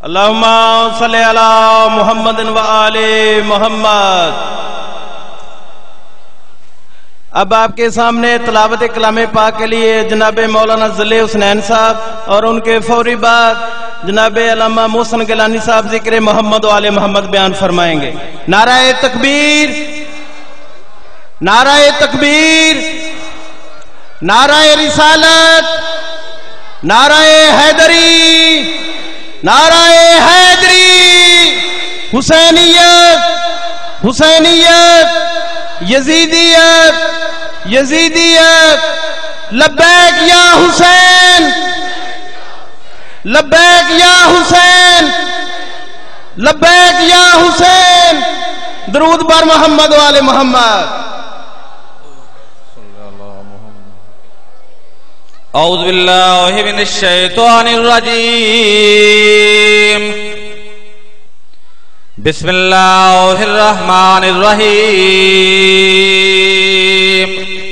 اللہم صلی علی محمد و آل محمد۔ اب آپ کے سامنے تلاوت کلام پاک کے لیے جناب مولانا ذلی حسنین صاحب اور ان کے فوری بعد جناب علامہ محسن گیلانی صاحب ذکر محمد و آل محمد بیان فرمائیں گے۔ نعرہ تکبیر، نعرہ تکبیر، نعرہ رسالت، نعرہ حیدری، نعرہ حیدری، حسینیت، حسینیت، یزیدیت، یزیدیت، لبیک یا حسین، لبیک یا حسین، لبیک یا حسین، درود بر محمد و آل محمد۔ اعوذ باللہ من الشیطان الرجیم، بسم اللہ الرحمن الرحیم۔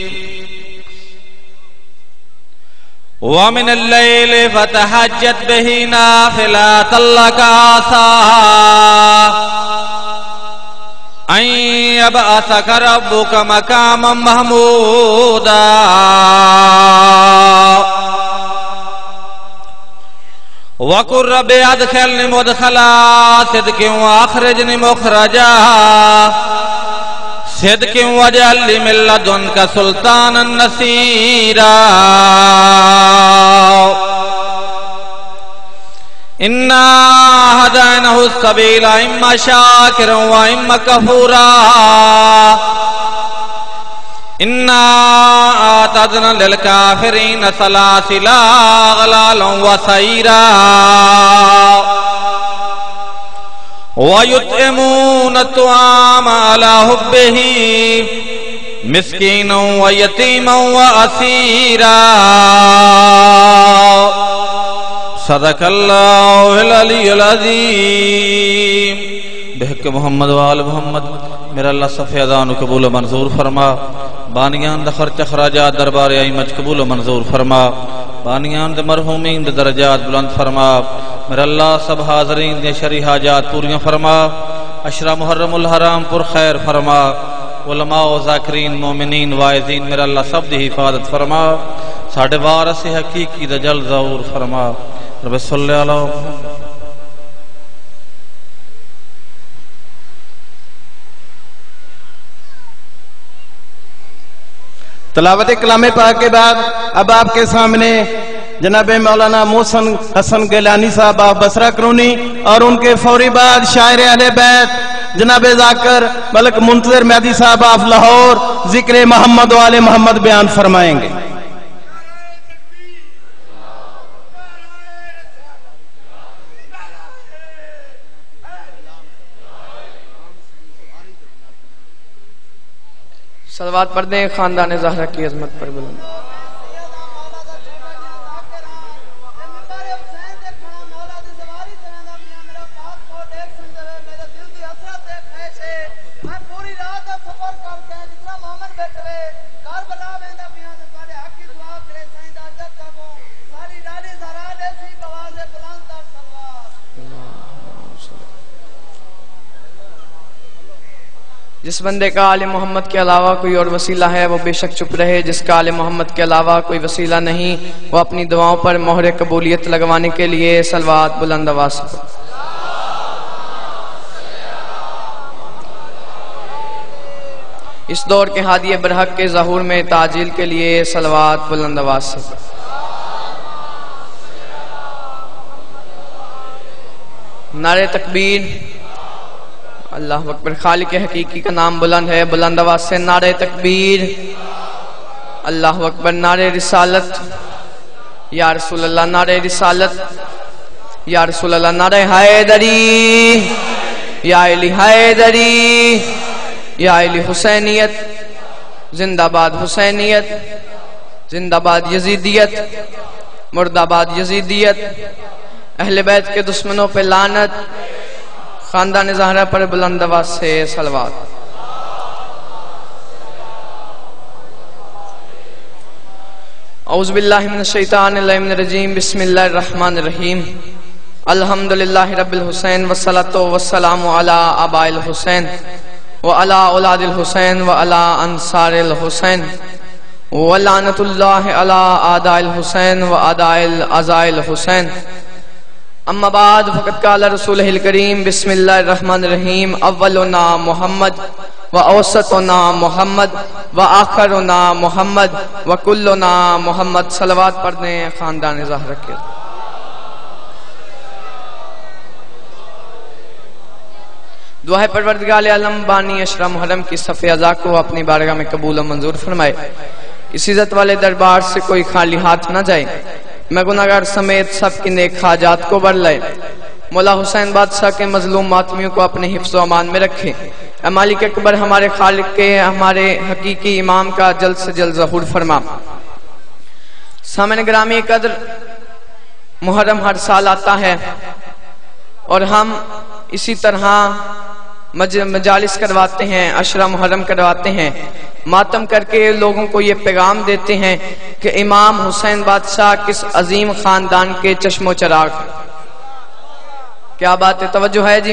ومن اللیل فتہجد بہ نافلۃ لک عسیٰ ان یبعثک ربک مقاما محمودا۔ وَقُلْ رَبِّ أَدْخِلْنِي مُدْخَلَ صِدْقٍ وَأَخْرِجْنِي مُخْرَجَ صِدْقٍ وَاجْعَل لِّي مِن لَّدُنكَ سُلْطَانًا نَّصِيرًا۔ إِنَّا هَدَيْنَاهُ السَّبِيلَ إِمَّا شَاكِرًا وَإِمَّا كَفُورًا۔ إِنَّا أَعْتَدْنَا لِلْكَافِرِينَ سَلَاسِلَ وَأَغْلَالًا وَسَعِيرًا۔ وَيُطْعِمُونَ الطَّعَامَ عَلَى حُبِّهِ مِسْكِينًا وَيَتِيمًا وَأَسِيرًا۔ صدق اللہ العلی العظیم۔ بحق محمد و آل محمد میرا اللہ صفی ادان قبول و منظور فرما، بانیان دا خرچ اخراجات دربار ائمت قبول و منظور فرما، بانیان دا مرحومین دا درجات بلند فرما، میرا اللہ سب حاضرین دے شرعی حاجات پوریاں فرما، عشرہ محرم الحرام پر خیر فرما، علماء و ذاکرین مومنین واعظین میرا اللہ سب دی حفاظت فرما، ساڑھے وارث حقیقی دا جل ظہور فرما۔ رب صلی اللہ علیہ وسلم۔ تلاوت کلام پاک کے بعد اب آپ کے سامنے جناب مولانا محسن حسن گیلانی صاحب آپ بصرہ کرونی اور ان کے فوری بعد شاعر اہل بیت جناب ذاکر ملک منتظر مہدی صاحب آپ لاہور ذکر محمد و آل محمد بیان فرمائیں گے۔ صلوات پڑھ دیں خاندان زہرا کی عظمت پر بلند۔ جس بندے کا آل محمد کے علاوہ کوئی اور وسیلہ ہے وہ بے شک چپ رہے، جس کا آل محمد کے علاوہ کوئی وسیلہ نہیں وہ اپنی دعاؤں پر مہر قبولیت لگوانے کے لیے صلوات بلند آواز سے۔ اس دور کے ہادی برحق کے ظہور میں تعجیل کے لیے صلوات بلند آواز سے۔ نعرہ تکبیر، اللہ اکبر، خالق حقیقی کا نام بلند ہے، بلند آواز سے نعرہ تکبیر، اللہ اکبر، نعرہ رسالت، یا رسول اللہ، نعرہ رسالت، یا رسول اللہ، نعرہ حیدری، یا علی حیدری، یا علی حسینیت، زندہ باد حسینیت، زندہ باد یزیدیت، مردہ باد یزیدیت، اہل بیت کے دشمنوں پہ لعنت، خاندان زہرا پر بلند آواز سے صلوات۔ اعوذ باللہ من الشیطان الرجیم، بسم اللہ الرحمن الرحیم۔ الحمدللہ رب الحسین والصلاة والسلام علی آباء الحسین وعلی اولاد الحسین وعلی انصار الحسین ولعنت اللہ علی اعداء الحسین واعداء الاعداء الحسین. اما بعد فقد قال رسولہ الکریم بسم اللہ الرحمن الرحیم اولنا محمد واوسطنا محمد واخرنا محمد وکلنا محمد. صلوات پڑھ دیں خاندان زہرا کے. دعا ہے پروردگار عالم بانی اشرا محرم کی صفِ ازا کو اپنی بارگاہ میں قبول و منظور فرمائے. اس عزت والے دربار سے کوئی خالی ہاتھ نہ جائے. میں گناہگار سمیت سب کی نیک حاجات کو بھر لائے. مولا حسین بادشاہ کے مظلوم ماتمیوں کو اپنے حفظ و امان میں رکھے. اے مالک اکبر ہمارے خالق کے ہمارے حقیقی امام کا جلد سے جلد ظہور فرما. سامعین گرامی قدر، محرم ہر سال آتا ہے اور ہم اسی طرح مجالس کرواتے ہیں، عشرہ محرم کرواتے ہیں، ماتم کر کے لوگوں کو یہ پیغام دیتے ہیں کہ امام حسین بادشاہ کس عظیم خاندان کے چشم و چراغ. کیا بات ہے، توجہ ہے جی.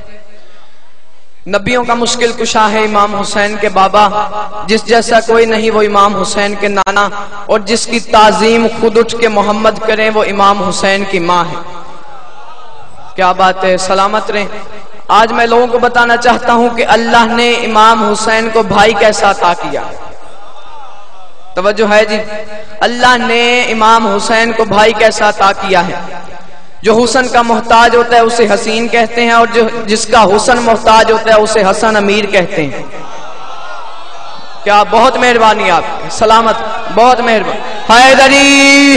نبیوں کا مشکل کشا ہے امام حسین کے بابا. جس جیسا کوئی نہیں وہ امام حسین کے نانا، اور جس کی تعظیم خود اٹھ کے محمد کریں وہ امام حسین کی ماں ہے. کیا بات ہے، سلامت رہیں. آج میں لوگوں کو بتانا چاہتا ہوں کہ اللہ نے امام حسین کو بھائی کیسا عطا کیا. توجہ ہے جی. اللہ نے امام حسین کو بھائی کیسا عطا کیا ہے. جو حسن کا محتاج ہوتا ہے اسے حسین کہتے ہیں، اور جس کا حسن محتاج ہوتا ہے اسے حسن امیر کہتے ہیں. کیا بہت مہربانی آپ کی. سلامت، بہت مہربانی. حیدری،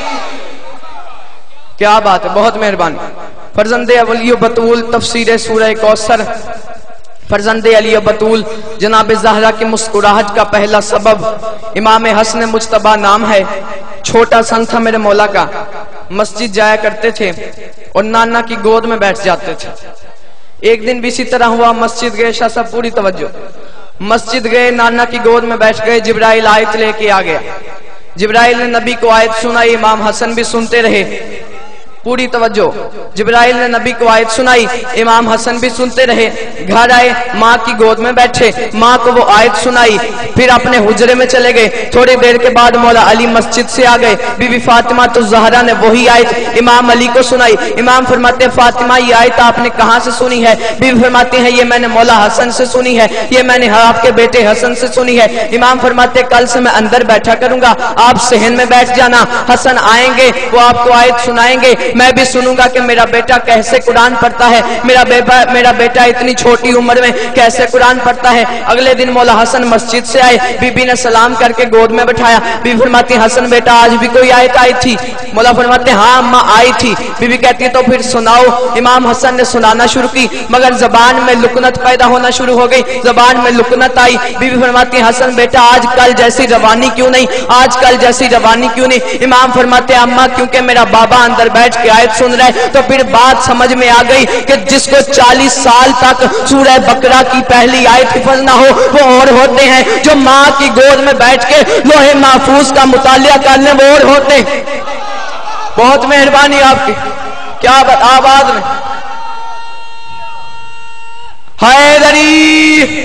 کیا بات ہے، بہت مہربانی. فرزند علی و بطول تفسیر سورہ کوثر. فرزند علی و بطول جناب زہرا کی مسکراہٹ کا پہلا سبب امام حسن مجتبی نام ہے. چھوٹا سن تھا میرے مولا کا. مسجد جایا کرتے تھے اور نانا کی گود میں بیٹھ جاتے تھے. ایک دن بھی اسی طرح ہوا. مسجد گئے، شاہ صاحب پوری توجہ. مسجد گئے، نانا کی گود میں بیٹھ گئے. جبرائیل آیت لے کے آ گیا. جبرائیل نے نبی کو آیت سنائی. امام حسن بھی سنتے رہے. پوری توجہ. جبرائیل نے نبی کو آیت سنائی، امام حسن بھی سنتے رہے. گھر آئے، ماں کی گود میں بیٹھے، ماں کو وہ آیت سنائی. پھر اپنے حجرے میں چلے گئے. تھوڑی دیر کے بعد مولا علی مسجد سے آ گئے. بی بی فاطمہ تو زہرا نے وہی آیت امام علی کو سنائی. امام فرماتے ہیں فاطمہ یہ آیت آپ نے کہاں سے سنی ہے؟ بی بی فرماتے ہیں یہ میں نے مولا حسن سے سنی ہے، یہ میں نے آپ کے بیٹے حسن سے سنی ہے. امام فرماتے ہیں کل سے میں اندر بیٹھا کروں گا، آپ صحن میں بیٹھ جانا. حسن آئیں گے، وہ آپ کو آیت سنائیں گے. میں بھی سنوں گا کہ میرا بیٹا کیسے قرآن پڑھتا ہے، میرا بیٹا اتنی چھوٹی عمر میں کیسے قرآن پڑھتا ہے. اگلے دن مولا حسن مسجد سے آئے. بی بی نے سلام کر کے گود میں بٹھایا. بی بی فرماتی حسن بیٹا آج بھی کوئی آیت آئی تھی؟ مولا فرماتے ہاں اماں آئی تھی. بی بی کہتی تو پھر سناؤ. امام حسن نے سنانا شروع کی مگر زبان میں لکنت پیدا ہونا شروع ہو گئی. زبان میں لکنت آئی. بی بی فرماتی حسن بیٹا آج کل جیسی روانی کیوں نہیں، آج کل جیسی روانی کیوں نہیں. امام فرماتے اماں کیونکہ میرا بابا اندر بیٹھ کے آیت سن رہا ہے. تو پھر بات سمجھ میں آ گئی کہ جس کو 40 سال تک سورہ بقرہ کی پہلی آیت حفظ نہ ہو وہ اور ہوتے ہیں جو ماں کی گود میں بیٹھ کے لوح محفوظ کا مطالعہ کرنے وہ اور ہوتے ہیں. بہت مہربانی آپ کی. کیا آواز میں حیدری.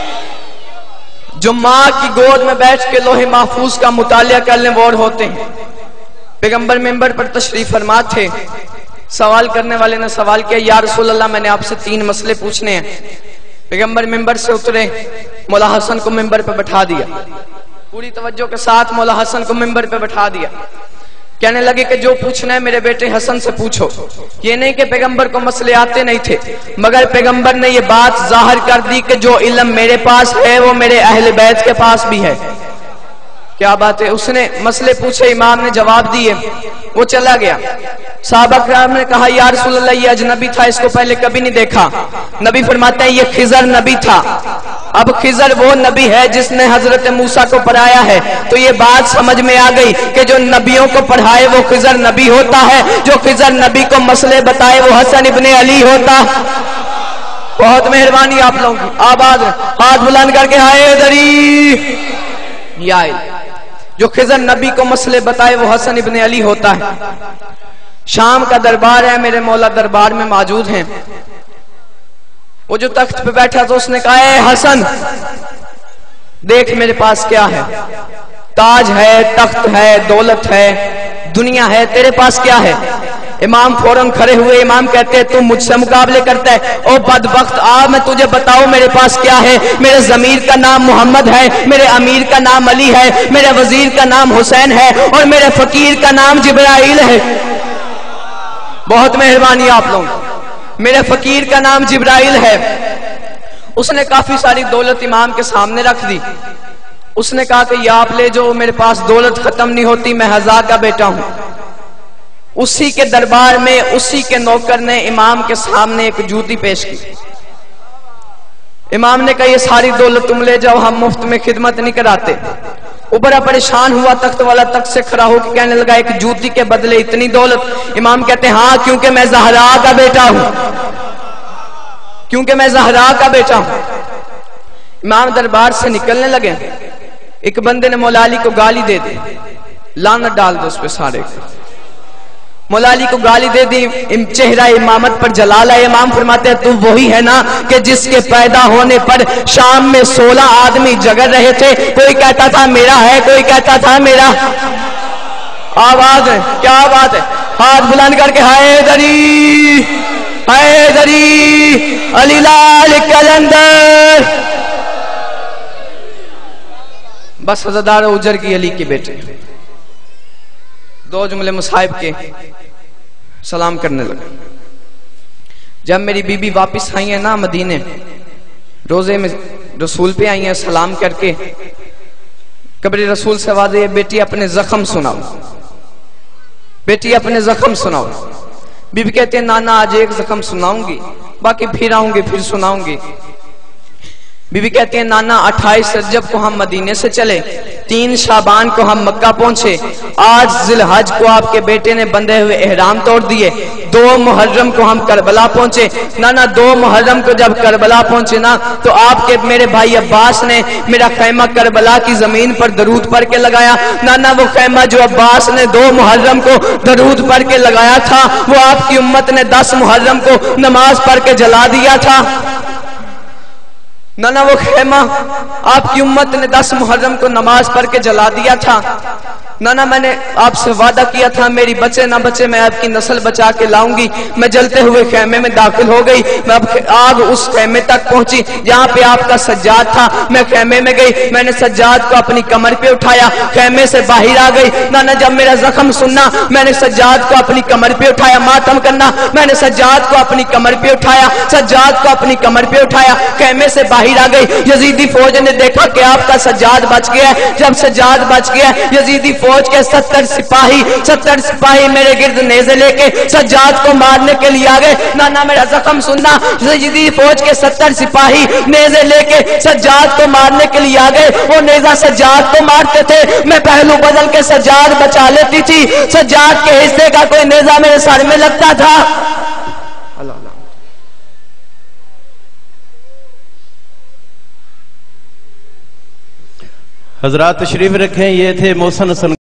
جو ماں کی گود میں بیٹھ کے لوح محفوظ کا مطالعہ کرنے وہ اور ہوتے ہیں. پیغمبر منبر پر تشریف فرما تھے. سوال کرنے والے نے سوال کیا یا رسول اللہ میں نے آپ سے 3 مسئلے پوچھنے ہیں. پیغمبر منبر سے اترے، مولا حسن کو منبر پہ بٹھا دیا. پوری توجہ کے ساتھ مولا حسن کو منبر پہ بٹھا دیا. کہنے لگے کہ جو پوچھنا ہے میرے بیٹے حسن سے پوچھو. یہ نہیں کہ پیغمبر کو مسئلے آتے نہیں تھے، مگر پیغمبر نے یہ بات ظاہر کر دی کہ جو علم میرے پاس ہے وہ میرے اہل بیت کے پاس بھی ہے. کیا بات ہے. اس نے مسئلے پوچھے، امام نے جواب دیے، وہ چلا گیا. صحابہ کرام نے کہا یا رسول اللہ یہ اجنبی تھا، اس کو پہلے کبھی نہیں دیکھا. نبی فرماتے ہیں یہ خضر نبی تھا. اب خضر وہ نبی ہے جس نے حضرت موسیٰ کو پڑھایا ہے. تو یہ بات سمجھ میں آ گئی کہ جو نبیوں کو پڑھائے وہ خضر نبی ہوتا ہے، جو خضر نبی کو مسئلے بتائے وہ حسن ابن علی ہوتا. بہت مہربانی آپ لوگوں کی. آباد ہاتھ بلند کر کے حیدری. یا جو خضر نبی کو مسئلے بتائے وہ حسن ابن علی ہوتا ہے. شام کا دربار ہے، میرے مولا دربار میں موجود ہیں۔ وہ جو تخت پہ بیٹھا تو اس نے کہا اے حسن دیکھ میرے پاس کیا ہے، تاج ہے، تخت ہے، دولت ہے، دنیا ہے، تیرے پاس کیا ہے؟ امام فوراً کھڑے ہوئے، امام کہتے ہیں تم مجھ سے مقابلے کرتا ہے؟ او بدبخت آ میں تجھے بتاؤں میرے پاس کیا ہے۔ میرے ضمیر کا نام محمد ہے، میرے امیر کا نام علی ہے، میرے وزیر کا نام حسین ہے، اور میرے فقیر کا نام جبرائیل ہے۔ بہت مہربانی آپ لوگ، میرے فقیر کا نام جبرائیل ہے۔ اس نے کافی ساری دولت امام کے سامنے رکھ دی۔ اس نے کہا کہ یہ آپ لے جو، میرے پاس دولت ختم نہیں ہوتی، میں ہزار کا بیٹا ہوں۔ اسی کے دربار میں اسی کے نوکر نے امام کے سامنے ایک جوتی پیش کی۔ امام نے کہا یہ ساری دولت تم لے جاؤ، ہم مفت میں خدمت نہیں کراتے۔ وہ بڑا پریشان ہوا، تخت والا تخت سے کھڑا ہو کے کہنے لگا ایک جوتی کے بدلے اتنی دولت؟ امام کہتے ہیں ہاں کیونکہ میں زہرا کا بیٹا ہوں، کیونکہ میں زہرا کا بیٹا ہوں۔ امام دربار سے نکلنے لگے، ایک بندے نے مولا علی کو گالی دے دی، لعنت ڈال دو اس پہ سارے۔ مولا علی کو گالی دے دی، چہرہ امامت پر جلال ہے۔ امام فرماتے ہیں تو وہی ہے نا کہ جس کے پیدا ہونے پر شام میں 16 آدمی جگر رہے تھے، کوئی کہتا تھا میرا ہے، کوئی کہتا تھا میرا۔ آواز ہے، کیا بات ہے؟ ہاتھ بلند کر کے ہائے دری ہائے دری علی لال کلندر۔ بس حضردار اجر کی علی کے بیٹے دو جملے مصائب کے سلام کرنے لگے۔ جب میری بی بی واپس آئی ہیں نا مدینے، روزے میں رسول پہ آئی ہیں سلام کر کے، قبر رسول سے آواز ہے بیٹی اپنے زخم سناؤ، بیٹی اپنے زخم سناؤ۔ بی بی کہتے ہیں نانا آج ایک زخم سناؤں گی، باقی پھر آؤں گی پھر سناؤں گی۔ بی بی کہتے ہیں نانا 28 رجب کو ہم مدینے سے چلے، 3 شعبان کو ہم مکہ پہنچے، 8 ذی الحج کو آپ کے بیٹے نے بندھے ہوئے احرام توڑ دیے، 2 محرم کو ہم کربلا پہنچے۔ نانا 2 محرم کو جب کربلا پہنچے نا تو آپ کے میرے بھائی عباس نے میرا خیمہ کربلا کی زمین پر درود پڑھ کے لگایا۔ نانا وہ خیمہ جو عباس نے 2 محرم کو درود پڑھ کے لگایا تھا، وہ آپ کی امت نے 10 محرم کو نماز پڑھ کے جلا دیا تھا۔ نانا وہ خیمہ آپ کی امت نے 10 محرم کو نماز پڑھ کے جلا دیا تھا۔ نانا میں نے آپ سے وعدہ کیا تھا میری بچے نہ بچے میں آپ کی نسل بچا کے لاؤں گی۔ میں جلتے ہوئے خیمے میں داخل ہو گئی، میں اب آگ اس خیمے تک پہنچی جہاں پہ آپ کا سجاد تھا۔ میں خیمے میں گئی، میں نے سجاد کو اپنی کمر پہ اٹھایا، خیمے سے باہر آ گئی۔ نانا جب میرا زخم سننا میں نے سجاد کو اپنی کمر پہ اٹھایا، ماتم کرنا میں نے سجاد کو اپنی کمر پہ اٹھایا، سجاد کو اپنی کمر پہ اٹھایا، خیمے سے باہر آ گئی۔ یزیدی فوج نے دیکھا کہ آپ کا سجاد بچ گیا ہے۔ جب سجاد بچ گیا، یزیدی فوج کے 70 سپاہی میرے گرد نیزے لے کے سجاد کو مارنے کے لیے آ گئے۔ نانا میرا زخم سننا، یزیدی فوج کے 70 سپاہی نیزے لے کے سجاد کو مارنے کے لیے آ گئے۔ وہ نیزہ سجاد کو مارتے تھے، میں پہلو بدل کے سجاد بچا لیتی تھی۔ سجاد کے حصے کا کوئی نیزہ میرے سر میں لگتا تھا۔ حضرات تشریف رکھیں، یہ تھے محسن حسن